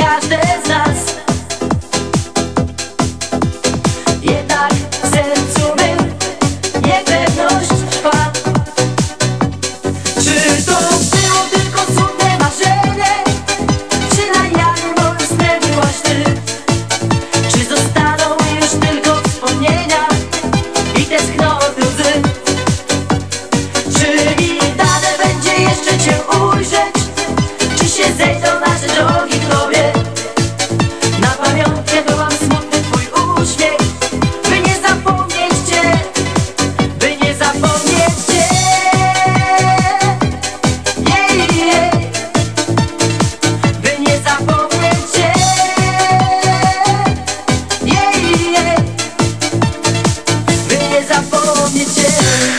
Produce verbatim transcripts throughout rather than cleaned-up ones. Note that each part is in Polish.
każde z nas. Jednak w sercu mym niepewność trwa. Czy to było tylko smutne marzenie? Czy na jawie moim snem byłaś ty? Czy zostaną już tylko wspomnienia i tęsknoty łzy? Czy mi dane będzie jeszcze cię ujrzeć? Czy się zejdą nasze drogi, kto wie? Na pamiątkę byłam smutny twój uśmiech, by nie zapomnieć cię, by nie zapomnieć cię. Jej, jej. By nie zapomnieć cię. Jej, jej. By nie zapomnieć cię.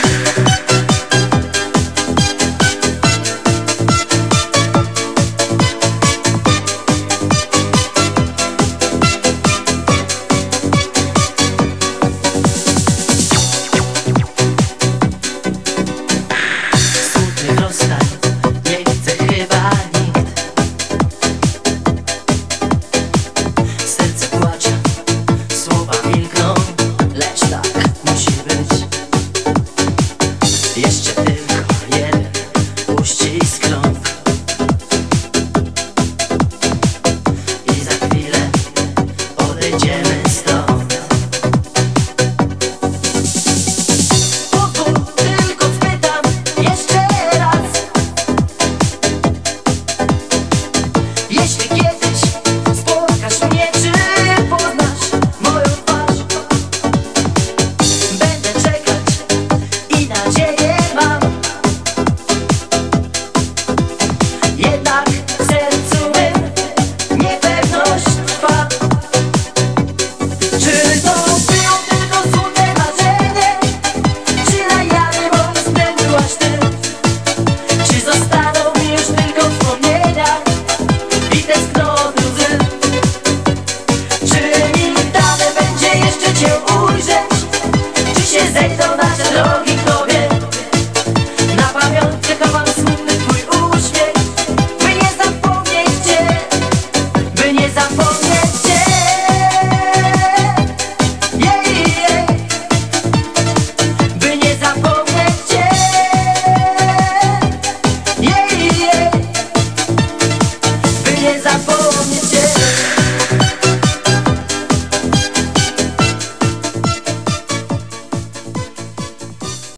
Smutnych rozstań nie chce chyba nikt. Serce płacze, słowa milkną, lecz tak musi być. Jeszcze tylko jeden uścisk rąk i za chwilę odejdziemy stąd. Pozwól, tylko spytam jeszcze raz. Jeśli kiedyś spotkasz mnie, czy poznasz moją twarz? Będę czekać i nadzieję mam. Jednak